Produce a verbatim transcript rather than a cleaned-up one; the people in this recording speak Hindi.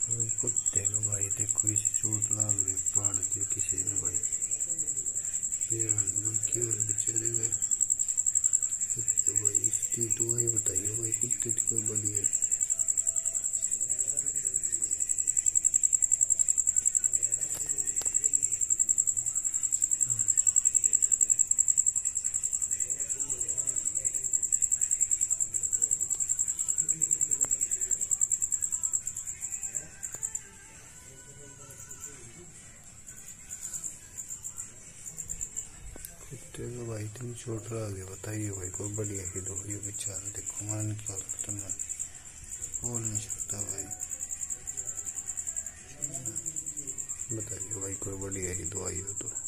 कुत्ते को भाई देखो इसे चोट लग गई पाड़ के किसी ने भाई क्यों बेचारे में तो भाई इसकी दवाई बताइए भाई कुत्ते की बड़ी है। कुत्ते को भाई तुम चोट लगा गया बताइए भाई कोई बढ़िया ही दो ये बेचारा देखो मन क्या लगता मैं बोल नहीं सकता भाई बताइए भाई कोई बढ़िया ही दवाई हो तो।